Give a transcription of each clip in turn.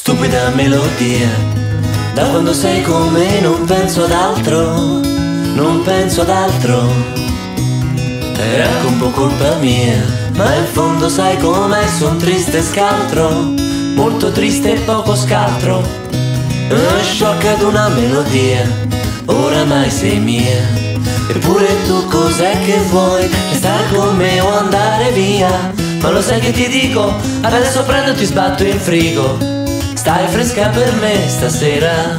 Stupida melodia, da quando sei con me non penso ad altro, non penso ad altro. Era anche un po' colpa mia, ma in fondo sai com'è, son triste e scaltro, molto triste e poco scaltro. Sciocca ad una melodia, oramai sei mia. Eppure tu cos'è che vuoi? Restare con me o andare via? Ma lo sai che ti dico? Adesso prendo e ti sbatto in frigo. Stai fresca per me stasera.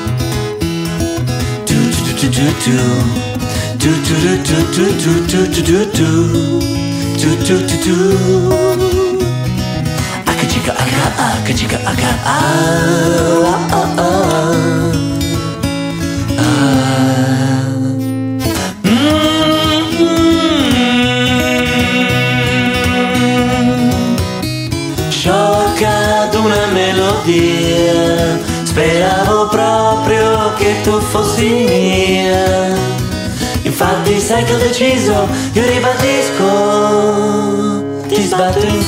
Sciocca ad una melodia, speravo proprio che tu fossi mia. Infatti sai che ho deciso, io ribadisco, ti sbatto in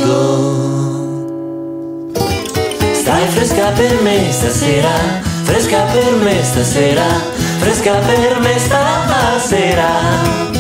frigo. Stai fresca per me stasera, fresca per me stasera, fresca per me stasera.